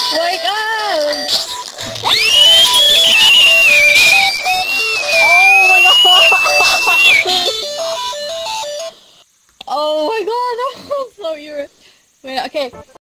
my god! Oh my god! Oh my god! I'm so irritated. Wait, okay.